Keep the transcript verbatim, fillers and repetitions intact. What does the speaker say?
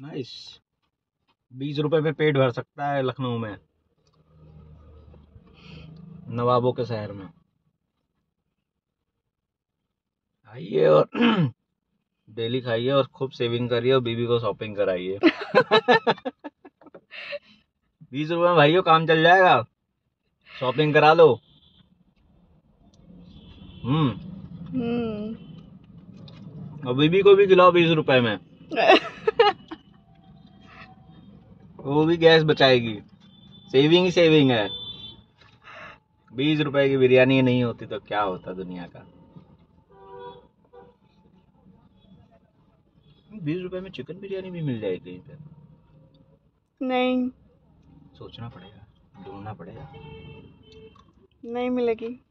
Nice. बीस रुपए में पेट भर सकता है लखनऊ में, नवाबों के शहर में। आइए और डेली खाइए और खूब सेविंग करिए और बीबी को शॉपिंग कराइए। बीस रुपए में भाइयों काम चल जाएगा, शॉपिंग करा लो। हम्म हम्म और बीबी को भी खिलाओ बीस रुपए में, वो भी गैस बचाएगी। सेविंग ही सेविंग है। बीस रुपए की बिरयानी नहीं होती तो क्या होता दुनिया का। बीस रुपए में चिकन बिरयानी भी मिल जाएगी कहीं पे। नहीं, सोचना पड़ेगा, ढूंढना पड़ेगा। नहीं मिलेगी।